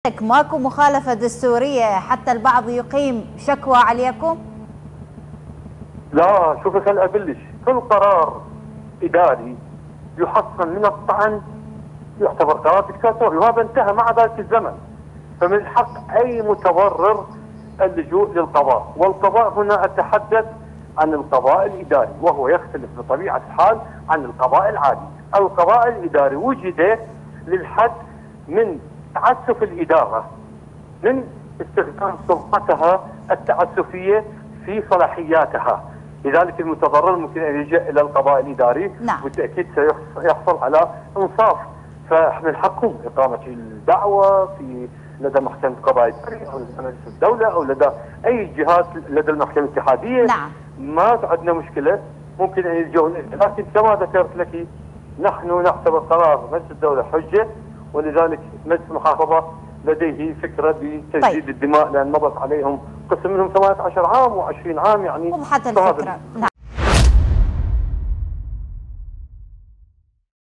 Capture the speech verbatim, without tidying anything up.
عندك ماكو مخالفة دستورية حتى البعض يقيم شكوى عليكم؟ لا، شوفي خل أبلش. كل قرار إداري يحصن من الطعن يعتبر قرار دكتاتوري، وهذا انتهى مع ذلك الزمن. فمن حق أي متضرر اللجوء للقضاء، والقضاء هنا أتحدث عن القضاء الإداري، وهو يختلف بطبيعة الحال عن القضاء العادي. القضاء الإداري وجد للحد من تعسف الإدارة، من استخدام سلطتها التعسفية في صلاحياتها، لذلك المتضرر ممكن أن يلجأ إلى القضاء الإداري. نعم. بالتأكيد سيحصل على إنصاف. فمن حقهم إقامة الدعوة في لدى محكمة القضاء الإداري أو لدى مجلس الدولة أو لدى أي جهات لدى المحكمة الاتحادية. نعم. ما عندنا مشكلة، ممكن أن يلجؤون، لكن كما ذكرت لك نحن نعتبر قرار مجلس الدولة حجة، ولذلك مجلس المحافظة لديه فكرة بتجديد طيب. الدماء، لأن مضت عليهم قسم منهم ثمانية عشر عام وعشرين عام، يعني وضحت الفكرة. نعم.